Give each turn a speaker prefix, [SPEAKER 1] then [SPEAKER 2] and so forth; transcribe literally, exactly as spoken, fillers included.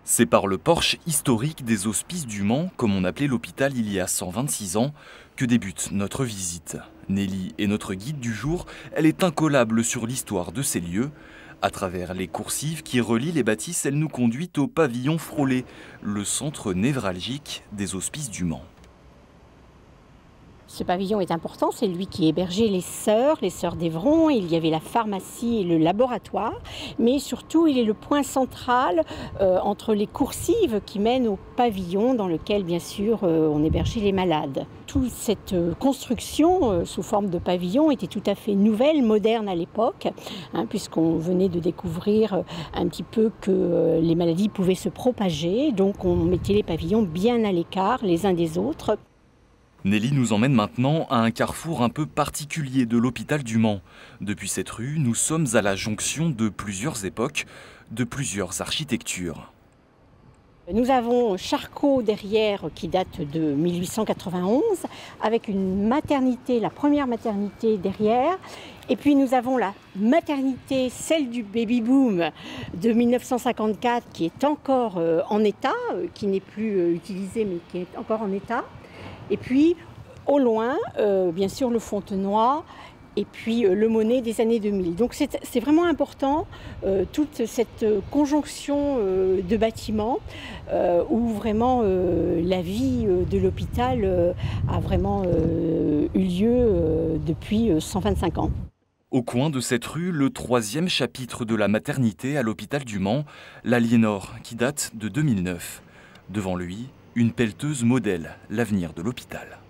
[SPEAKER 1] C'est par le porche historique des Hospices du Mans, comme on appelait l'hôpital il y a cent vingt-six ans, que débute notre visite. Nelly est notre guide du jour, elle est incollable sur l'histoire de ces lieux. À travers les coursives qui relient les bâtisses, elle nous conduit au pavillon Frollet, le centre névralgique des Hospices du Mans.
[SPEAKER 2] Ce pavillon est important, c'est lui qui hébergeait les sœurs, les sœurs d'Evron. Il y avait la pharmacie et le laboratoire, mais surtout il est le point central euh, entre les coursives qui mènent au pavillon dans lequel bien sûr euh, on hébergeait les malades. Toute cette euh, construction euh, sous forme de pavillon était tout à fait nouvelle, moderne à l'époque, hein, puisqu'on venait de découvrir euh, un petit peu que euh, les maladies pouvaient se propager, donc on mettait les pavillons bien à l'écart les uns des autres.
[SPEAKER 1] Nelly nous emmène maintenant à un carrefour un peu particulier de l'hôpital du Mans. Depuis cette rue, nous sommes à la jonction de plusieurs époques, de plusieurs architectures.
[SPEAKER 2] Nous avons Charcot derrière qui date de mille huit cent quatre-vingt-onze, avec une maternité, la première maternité derrière. Et puis nous avons la maternité, celle du baby-boom de mille neuf cent cinquante-quatre, qui est encore en état, qui n'est plus utilisée mais qui est encore en état. Et puis, au loin, euh, bien sûr, le Fontenoy et puis euh, le Monet des années deux mille. Donc c'est vraiment important, euh, toute cette conjonction euh, de bâtiments euh, où vraiment euh, la vie euh, de l'hôpital euh, a vraiment euh, eu lieu euh, depuis cent vingt-cinq ans.
[SPEAKER 1] Au coin de cette rue, le troisième chapitre de la maternité à l'hôpital du Mans, l'Aliénor, qui date de deux mille neuf. Devant lui, une pelleteuse modèle l'avenir de l'hôpital.